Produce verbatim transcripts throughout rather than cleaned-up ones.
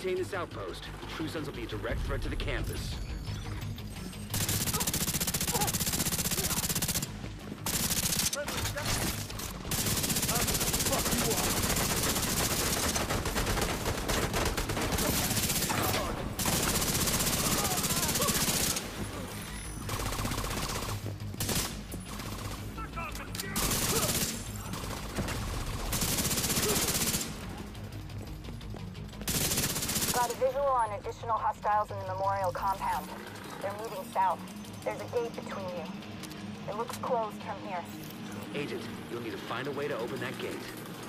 maintain this outpost, the True Sons will be a direct threat to the campus. Got a visual on additional hostiles in the Memorial compound. They're moving south. There's a gate between you. It looks closed from here. Agent, you'll need to find a way to open that gate.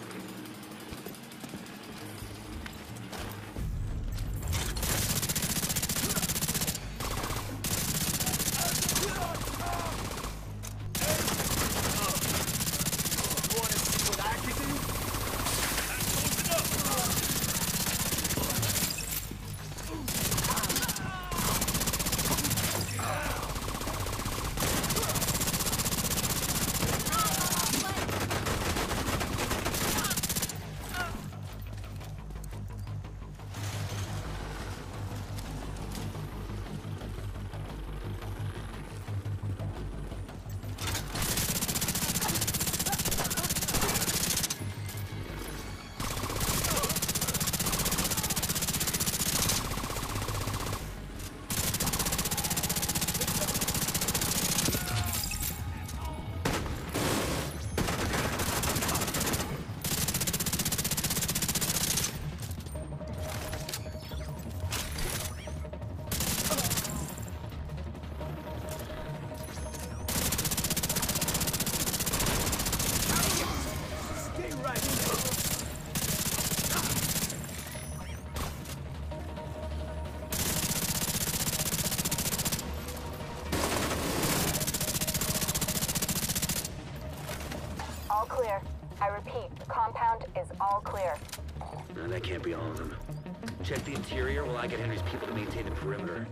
All clear. I repeat, the compound is all clear. No, that can't be all of them. Check the interior while I get Henry's people to maintain the perimeter.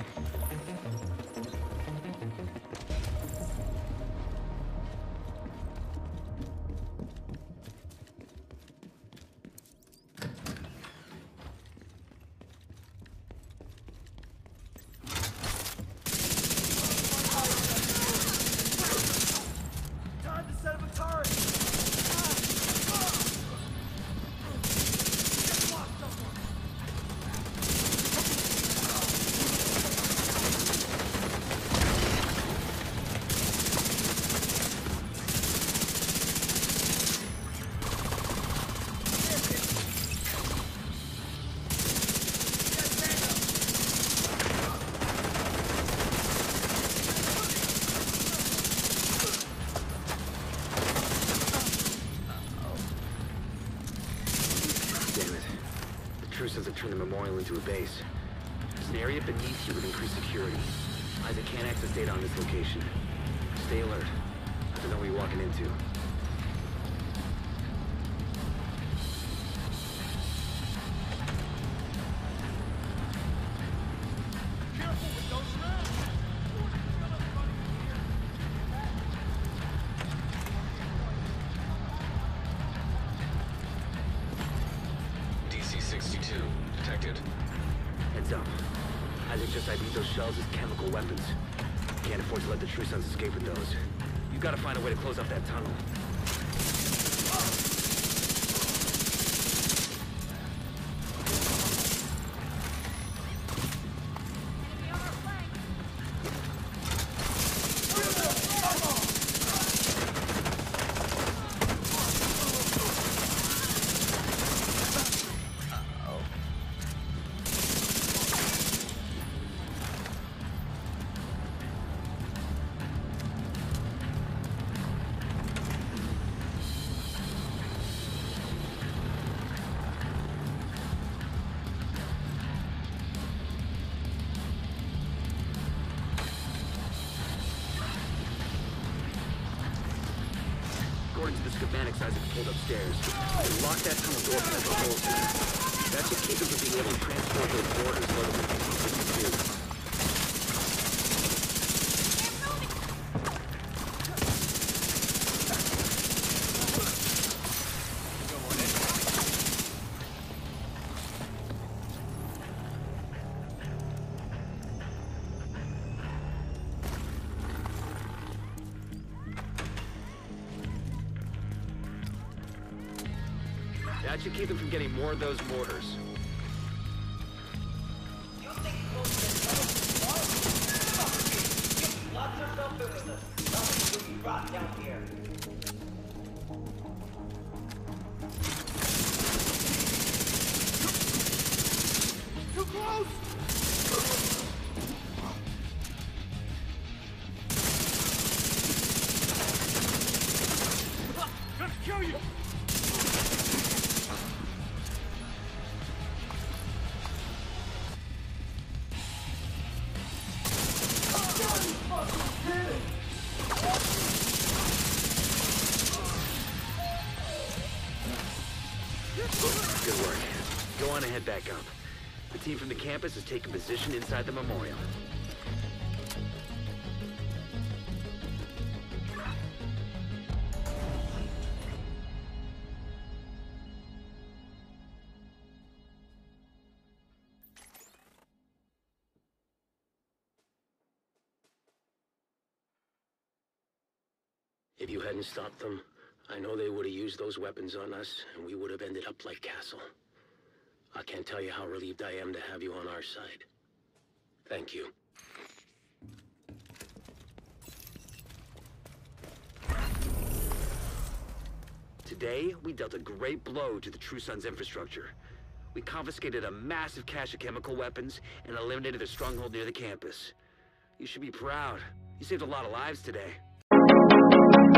Says to turn the memorial into a base. There's an area beneath you with increased security. Isaac can't access data on this location. Stay alert. I don't know what you're walking into. Detected. Heads up. Isaac just I D'd those shells as chemical weapons. Can't afford to let the True Sons escape with those. You've got to find a way to close up that tunnel. According to the schematics Isaac pulled upstairs, they locked that tunnel door for the whole time. That's what keeps them from being able to transport those boarders loaded with fifty-two. That should keep them from getting more of those mortars. You think close to the lock yourself in with us. Nothing will be brought down here. Too close! Gonna kill you! Good work. Go on and head back up. The team from the campus has taken position inside the memorial. If you hadn't stopped them, I know they would have used those weapons on us, and we would have ended up like Castle. I can't tell you how relieved I am to have you on our side. Thank you. Today, we dealt a great blow to the True Sun's infrastructure. We confiscated a massive cache of chemical weapons and eliminated their stronghold near the campus. You should be proud. You saved a lot of lives today.